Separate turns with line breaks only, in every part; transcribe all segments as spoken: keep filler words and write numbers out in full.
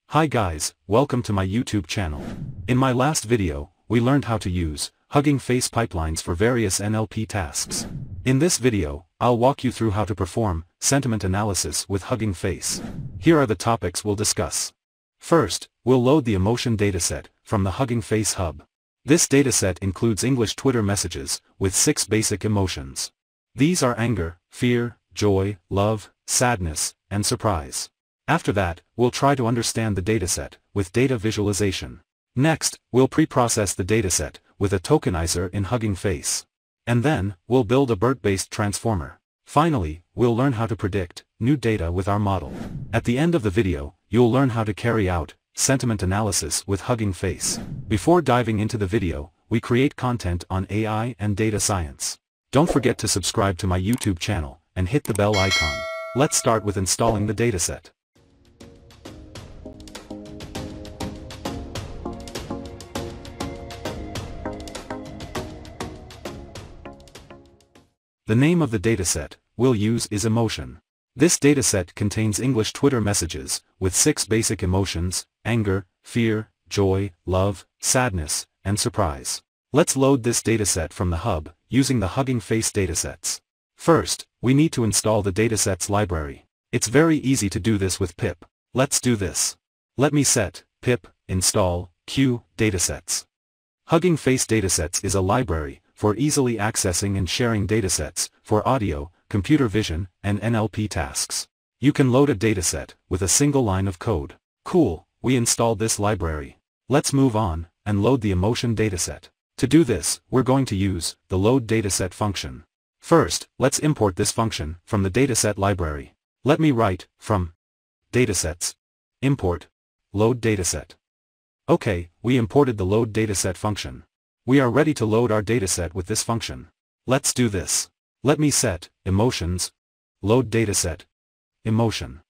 Hi guys, welcome to my YouTube channel. In my last video, we learned how to use Hugging Face pipelines for various N L P tasks. In this video, I'll walk you through how to perform sentiment analysis with Hugging Face. Here are the topics we'll discuss. First, we'll load the emotion dataset from the Hugging Face hub. This dataset includes English Twitter messages with six basic emotions. These are anger, fear, joy, love, sadness, and surprise. After that, we'll try to understand the dataset with data visualization. Next, we'll pre-process the dataset with a tokenizer in Hugging Face. And then, we'll build a B E R T-based transformer. Finally, we'll learn how to predict new data with our model. At the end of the video, you'll learn how to carry out sentiment analysis with Hugging Face. Before diving into the video, we create content on A I and data science. Don't forget to subscribe to my YouTube channel and hit the bell icon. Let's start with installing the dataset. The name of the dataset we'll use is emotion. This dataset contains English Twitter messages with six basic emotions: anger, fear, joy, love, sadness, and surprise. Let's load this dataset from the hub using the Hugging Face datasets. First, we need to install the datasets library. It's very easy to do this with pip. Let's do this. Let me set pip install q datasets. Hugging Face datasets is a library for easily accessing and sharing datasets for audio, computer vision, and N L P tasks. You can load a dataset with a single line of code. Cool, we installed this library. Let's move on and load the emotion dataset. To do this, we're going to use the load dataset function. First, let's import this function from the dataset library. Let me write from datasets import load dataset. Okay, we imported the load dataset function. We are ready to load our dataset with this function. Let's do this. Let me set emotions load dataset emotion.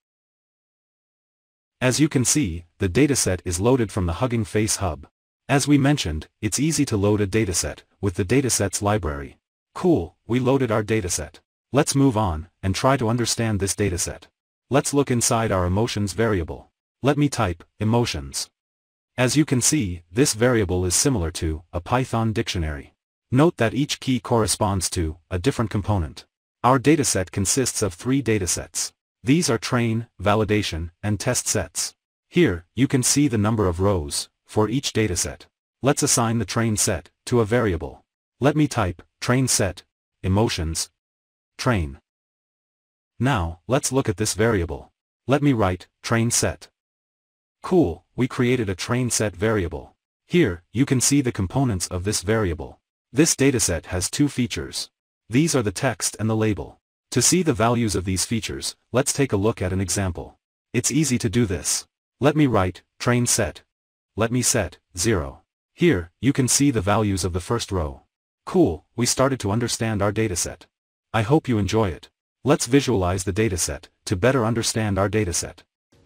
As you can see, the dataset is loaded from the Hugging Face hub. As we mentioned, it's easy to load a dataset with the datasets library. Cool, we loaded our dataset. Let's move on and try to understand this dataset. Let's look inside our emotions variable. Let me type emotions. As you can see, this variable is similar to a Python dictionary. Note that each key corresponds to a different component. Our dataset consists of three datasets. These are train, validation, and test sets. Here, you can see the number of rows for each dataset. Let's assign the train set to a variable. Let me type train set emotions train. Now, let's look at this variable. Let me write train set. Cool, we created a train set variable. Here, you can see the components of this variable. This dataset has two features. These are the text and the label. To see the values of these features, let's take a look at an example. It's easy to do this. Let me write train set. Let me set zero. Here, you can see the values of the first row. Cool, we started to understand our dataset. I hope you enjoy it. Let's visualize the dataset to better understand our dataset.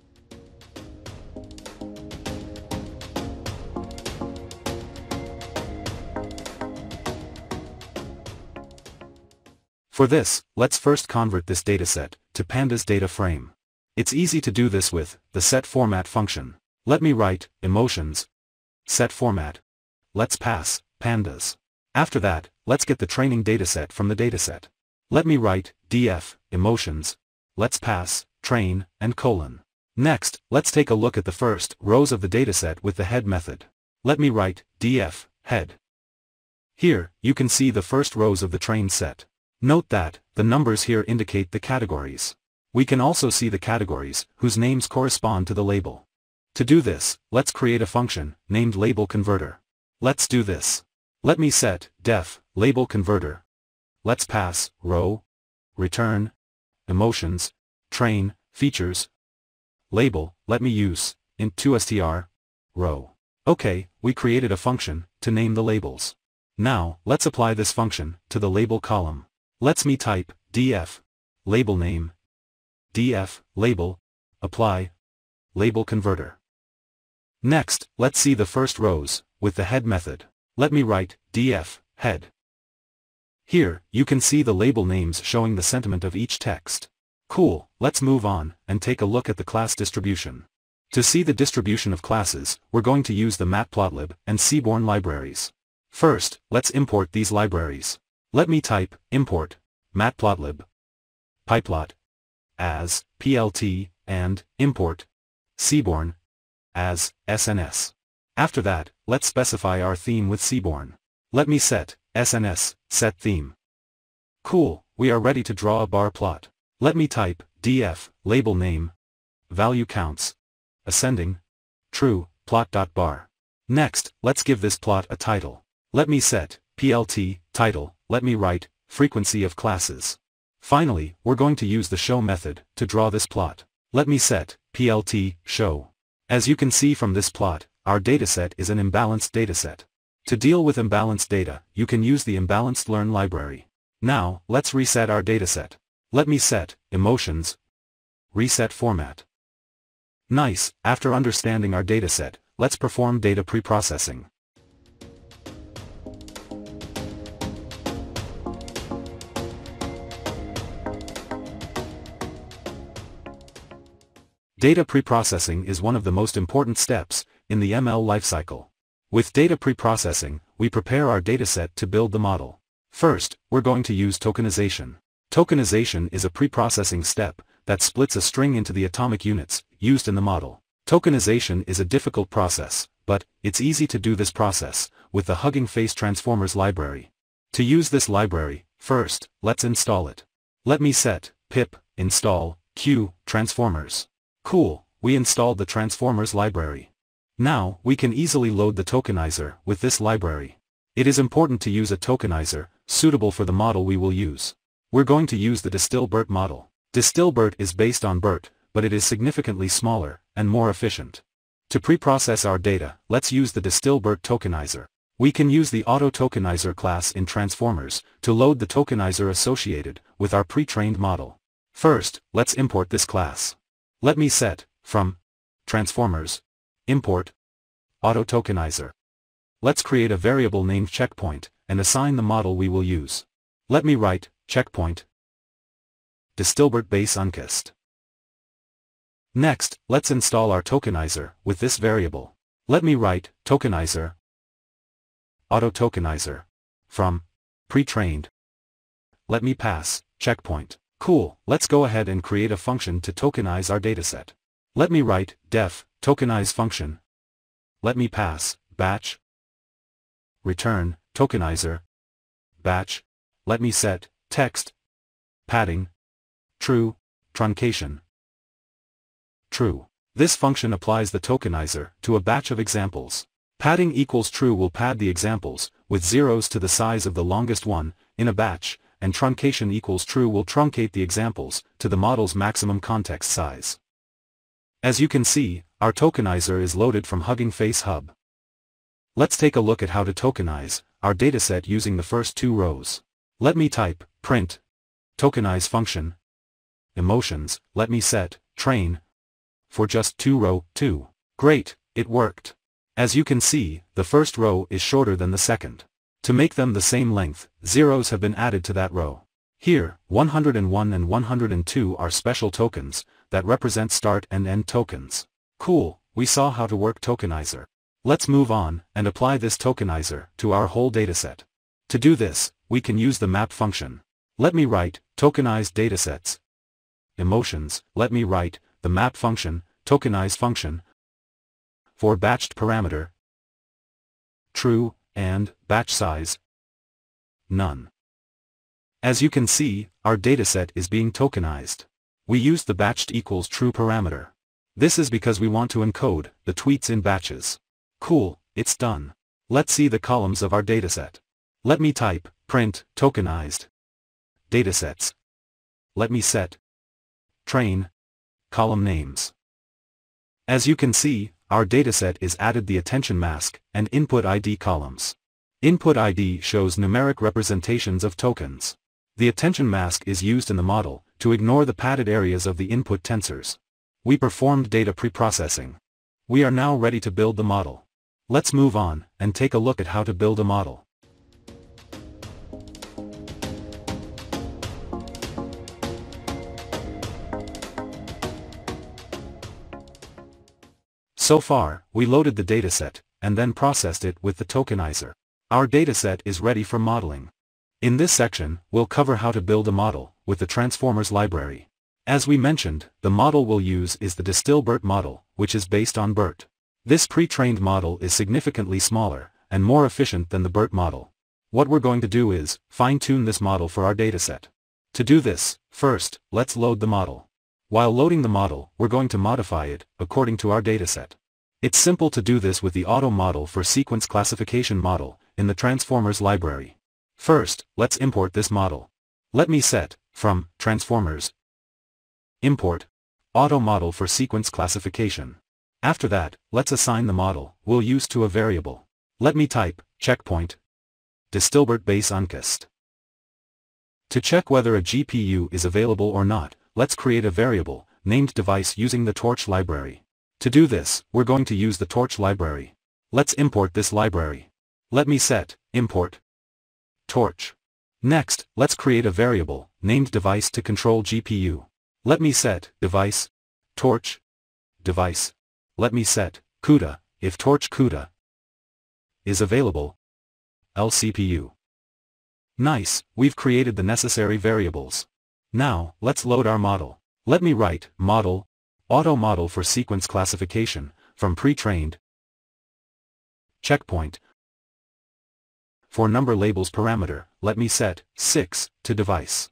For this, let's first convert this dataset to pandas data frame. It's easy to do this with the setFormat function. Let me write emotions setFormat. Let's pass pandas. After that, let's get the training dataset from the dataset. Let me write df emotions. Let's pass train and colon. Next, let's take a look at the first rows of the dataset with the head method. Let me write df head. Here, you can see the first rows of the train set. Note that the numbers here indicate the categories. We can also see the categories whose names correspond to the label. To do this, let's create a function named label converter. Let's do this. Let me set def label converter. Let's pass row, return, emotions, train, features, label. Let me use int two str row. Okay, we created a function to name the labels. Now, let's apply this function to the label column. Let's me type df label name df label apply label converter. Next, let's see the first rows with the head method. Let me write df head. Here, you can see the label names showing the sentiment of each text. Cool, let's move on and take a look at the class distribution. To see the distribution of classes, we're going to use the matplotlib and seaborn libraries. First, let's import these libraries. Let me type import matplotlib, pyplot as plt and import seaborn as S N S. After that, let's specify our theme with seaborn. Let me set S N S set theme. Cool, we are ready to draw a bar plot. Let me type df label name value counts ascending true plot.bar. Next, let's give this plot a title. Let me set plt title. Let me write frequency of classes. Finally, we're going to use the show method to draw this plot. Let me set plt show. As you can see from this plot, our dataset is an imbalanced dataset. To deal with imbalanced data, you can use the imbalanced learn library. Now, let's reset our dataset. Let me set emotions reset format. Nice, after understanding our dataset, let's perform data preprocessing. Data preprocessing is one of the most important steps in the M L lifecycle. With data preprocessing, we prepare our dataset to build the model. First, we're going to use tokenization. Tokenization is a preprocessing step that splits a string into the atomic units used in the model. Tokenization is a difficult process, but it's easy to do this process with the huggingface transformers library. To use this library, first, let's install it. Let me set pip install q transformers. Cool, we installed the transformers library. Now, we can easily load the tokenizer with this library. It is important to use a tokenizer suitable for the model we will use. We're going to use the DistilBERT model. DistilBERT is based on BERT, but it is significantly smaller and more efficient. To preprocess our data, let's use the DistilBERT tokenizer. We can use the auto-tokenizer class in transformers to load the tokenizer associated with our pre-trained model. First, let's import this class. Let me set from transformers import auto-tokenizer. Let's create a variable named checkpoint and assign the model we will use. Let me write checkpoint DistilBERT base uncast. Next, let's install our tokenizer with this variable. Let me write tokenizer auto-tokenizer from pre-trained. Let me pass checkpoint. Cool, let's go ahead and create a function to tokenize our dataset. Let me write def tokenize function. Let me pass batch return tokenizer batch. Let me set text padding true truncation true. This function applies the tokenizer to a batch of examples. Padding equals true will pad the examples with zeros to the size of the longest one in a batch, and truncation equals true will truncate the examples to the model's maximum context size. As you can see, our tokenizer is loaded from Hugging Face Hub. Let's take a look at how to tokenize our dataset using the first two rows. Let me type print tokenize function emotions. Let me set train for just two row two. Great, it worked. As you can see, the first row is shorter than the second. To make them the same length, zeros have been added to that row. Here, one hundred one and one hundred two are special tokens that represent start and end tokens. Cool, we saw how to work tokenizer. Let's move on and apply this tokenizer to our whole dataset. To do this, we can use the map function. Let me write tokenized datasets emotions. Let me write the map function tokenize function for batched parameter true and batch size none. As you can see, our dataset is being tokenized. We used the batched equals true parameter. This is because we want to encode the tweets in batches. Cool, it's done. Let's see the columns of our dataset. Let me type print tokenized datasets. Let me set train column names. As you can see, our dataset is added the attention mask and input I D columns. Input I D shows numeric representations of tokens. The attention mask is used in the model to ignore the padded areas of the input tensors. We performed data preprocessing. We are now ready to build the model. Let's move on and take a look at how to build a model. So far, we loaded the dataset, and then processed it with the tokenizer. Our dataset is ready for modeling. In this section, we'll cover how to build a model with the transformers library. As we mentioned, the model we'll use is the DistilBERT model, which is based on BERT. This pre-trained model is significantly smaller and more efficient than the BERT model. What we're going to do is fine-tune this model for our dataset. To do this, first, let's load the model. While loading the model, we're going to modify it according to our dataset. It's simple to do this with the auto model for sequence classification model in the transformers library. First, let's import this model. Let me set from transformers import auto model for sequence classification. After that, let's assign the model we'll use to a variable. Let me type checkpoint DistilBERT base uncast. To check whether a G P U is available or not, let's create a variable named device using the torch library. To do this, we're going to use the torch library. Let's import this library. Let me set import torch. Next, let's create a variable named device to control G P U. Let me set device torch device. Let me set CUDA if torch CUDA is available. L C P U. Nice, we've created the necessary variables. Now, let's load our model. Let me write model auto model for sequence classification from pre-trained checkpoint. For number labels parameter, let me set six to device.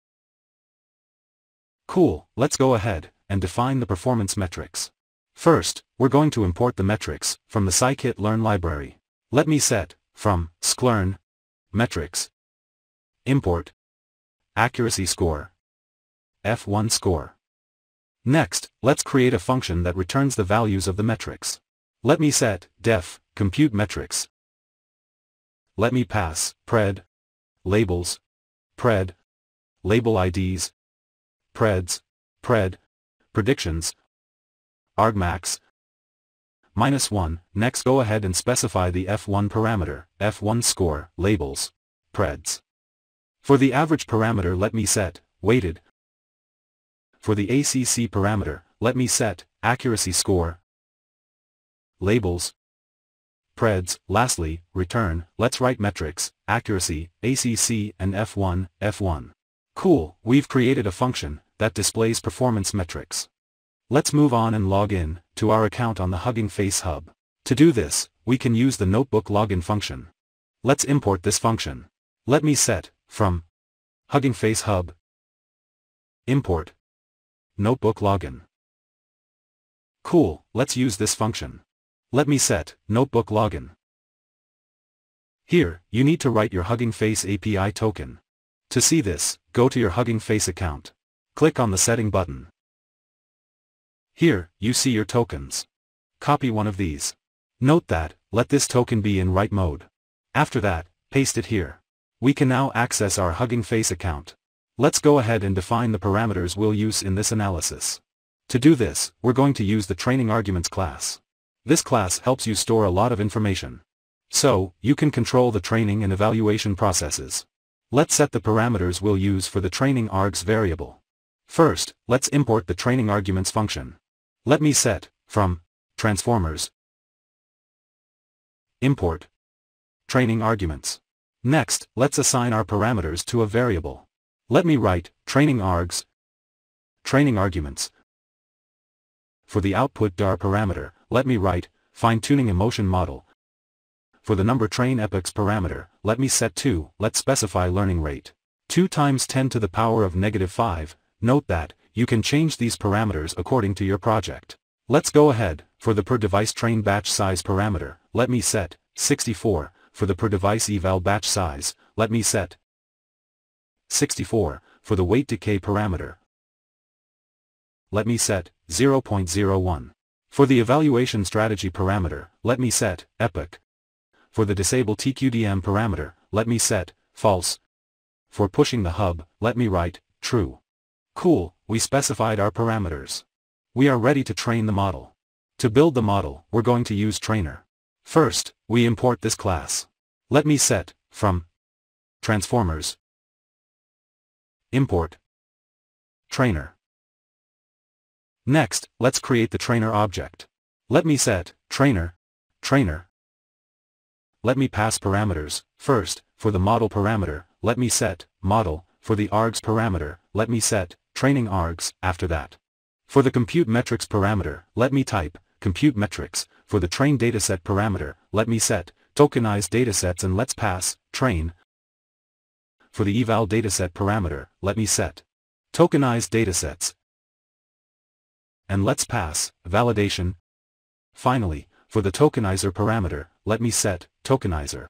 Cool, let's go ahead and define the performance metrics. First, we're going to import the metrics from the scikit-learn library. Let me set from sklearn metrics import accuracy score F one score. Next, let's create a function that returns the values of the metrics. Let me set def compute metrics. Let me pass pred labels pred label I Ds preds pred predictions argmax minus one. Next, go ahead and specify the F one parameter F one score labels preds. For the average parameter, let me set weighted. For the A C C parameter, let me set accuracy score labels preds. Lastly, return. Let's write metrics accuracy A C C and F one F one. Cool, we've created a function that displays performance metrics. Let's move on and log in to our account on the Hugging Face hub. To do this, we can use the notebook login function. Let's import this function. Let me set from Hugging Face hub import notebook login. Cool, let's use this function. Let me set notebook login. Here, you need to write your Hugging Face A P I token. To see this, go to your Hugging Face account. Click on the setting button. Here, you see your tokens. Copy one of these. Note that, let this token be in write mode. After that, paste it here. We can now access our Hugging Face account. Let's go ahead and define the parameters we'll use in this analysis. To do this, we're going to use the training arguments class. This class helps you store a lot of information. So, you can control the training and evaluation processes. Let's set the parameters we'll use for the training args variable. First, let's import the training arguments function. Let me set from transformers import training arguments. Next, let's assign our parameters to a variable. Let me write training args training arguments. For the output D A R parameter, let me write fine-tuning emotion model. For the number train epochs parameter, let me set two. Let's specify learning rate. two times ten to the power of negative five. Note that, you can change these parameters according to your project. Let's go ahead. For the per device train batch size parameter, let me set sixty-four. For the per device eval batch size, let me set sixty-four. For the weight decay parameter, let me set zero point zero one. For the evaluation strategy parameter, let me set epoch. For the disable T Q D M parameter, let me set false. For pushing the hub, let me write true. Cool, we specified our parameters. We are ready to train the model. To build the model, we're going to use trainer. First, we import this class. Let me set from transformers import trainer. Next, let's create the trainer object. Let me set, trainer, trainer. Let me pass parameters. First, for the model parameter, let me set, model. For the args parameter, let me set, training args. After that, for the compute metrics parameter, let me type, compute metrics. For the train dataset parameter, let me set, tokenized datasets and let's pass, train. For the eval dataset parameter, let me set, tokenized datasets. And let's pass, validation. Finally, for the tokenizer parameter, let me set, tokenizer.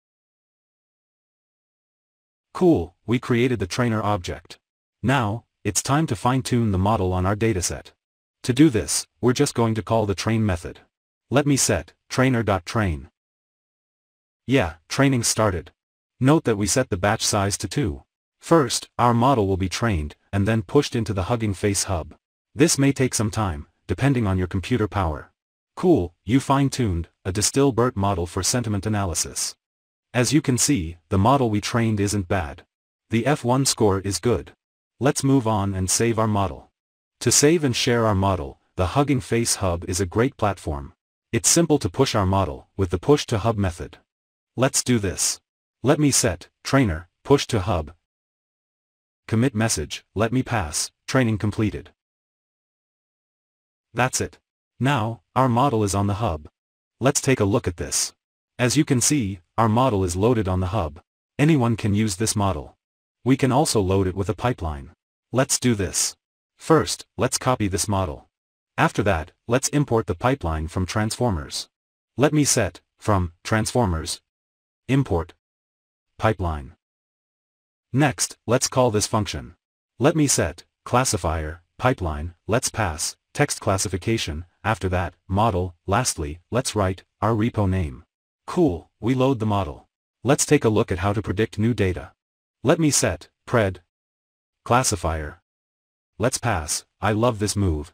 Cool, we created the trainer object. Now, it's time to fine-tune the model on our dataset. To do this, we're just going to call the train method. Let me set, trainer.train. Yeah, training started. Note that we set the batch size to two. First, our model will be trained, and then pushed into the Hugging Face hub. This may take some time, depending on your computer power. Cool, you fine-tuned a Distill-Burt model for sentiment analysis. As you can see, the model we trained isn't bad. The F one score is good. Let's move on and save our model. To save and share our model, the Hugging Face hub is a great platform. It's simple to push our model with the push to hub method. Let's do this. Let me set, trainer, push to hub. Commit message, let me pass, training completed. That's it. Now, our model is on the hub. Let's take a look at this. As you can see, our model is loaded on the hub. Anyone can use this model. We can also load it with a pipeline. Let's do this. First, let's copy this model. After that, let's import the pipeline from transformers. Let me set, from, transformers, import, pipeline. Next, let's call this function. Let me set, classifier, pipeline, let's pass, text classification, after that, model, lastly, let's write, our repo name. Cool, we load the model. Let's take a look at how to predict new data. Let me set, pred, classifier. Let's pass, I love this move.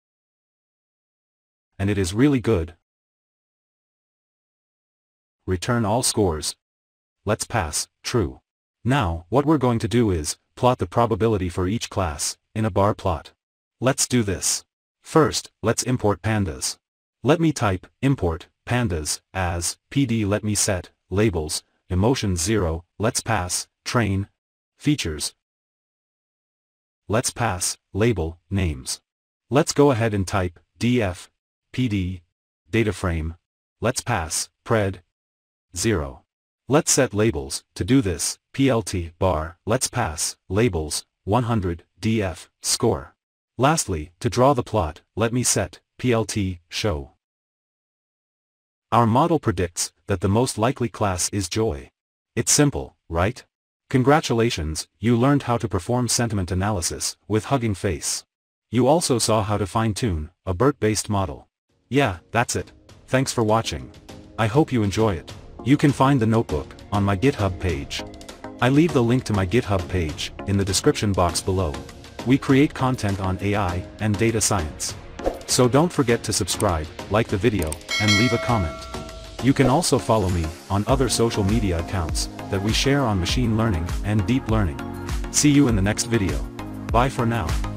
And it is really good. Return all scores. Let's pass, true. Now, what we're going to do is, plot the probability for each class, in a bar plot. Let's do this. First, let's import pandas. Let me type, import, pandas, as, pd let me set, labels, emotion zero, let's pass, train, features. Let's pass, label, names. Let's go ahead and type, df, pd, data frame, let's pass, pred, zero. Let's set labels. To do this, plt, bar, let's pass, labels, one hundred, df, score. Lastly, to draw the plot, let me set, plt, show. Our model predicts that the most likely class is joy. It's simple, right? Congratulations, you learned how to perform sentiment analysis with Hugging Face. You also saw how to fine-tune a BERT-based model. Yeah, that's it. Thanks for watching. I hope you enjoy it. You can find the notebook on my GitHub page. I leave the link to my GitHub page in the description box below. We create content on A I and data science. So don't forget to subscribe, like the video, and leave a comment. You can also follow me on other social media accounts that we share on machine learning and deep learning. See you in the next video. Bye for now.